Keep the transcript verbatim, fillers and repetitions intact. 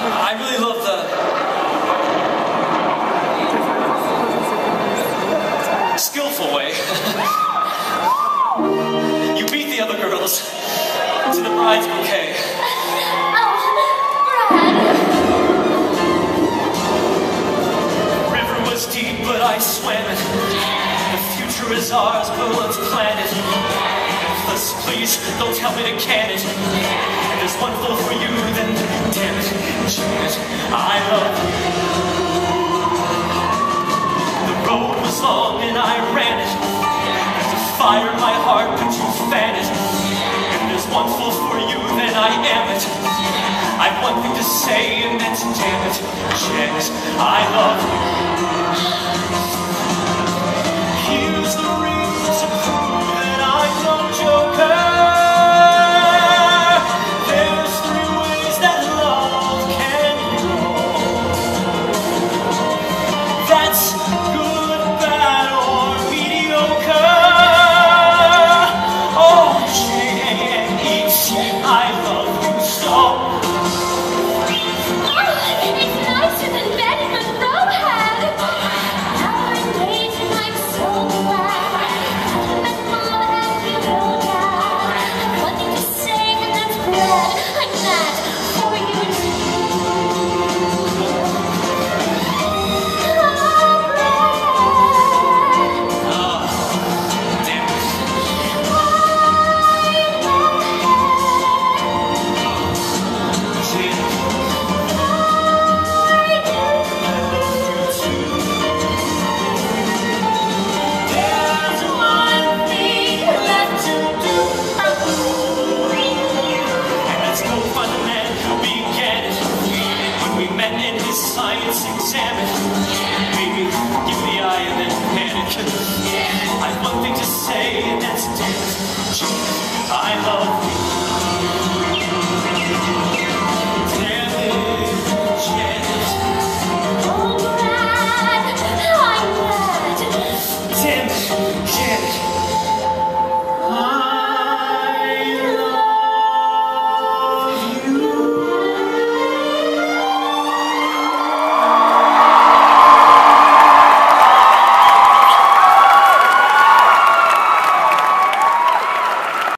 I really love the skillful way. You beat the other girls to the bride's bouquet. Oh, Brad. River was deep, but I swam it. The future is ours, but let's plan it. Please, please, don't tell me to can it. If there's one fool for you, then damn it, Janet, I love you. The road was long and I ran it. There's a fire in my heart, could you fan it? If there's one fool for you, then I am it. I've one thing to say, and that's damn it, Janet, I love you. Here's the ring to prove that I'm no joker. There's three ways that love can go. That's good, bad, or mediocre. Oh, J and H, I love you so. Oh, it's nicer than Betty Monroe had. Now we're engaged and I'm so glad. I met Mom and you know Dad. One thing to say and that's Brad. I'm mad for you and me. Oh, Brad. Oh, damn it. Janet, there's one thing left to do. And let's go find the man who began it. When we met in his science exam, baby, give the eye and then panic. I've one thing to say, and that's damn it, Janet, I love you.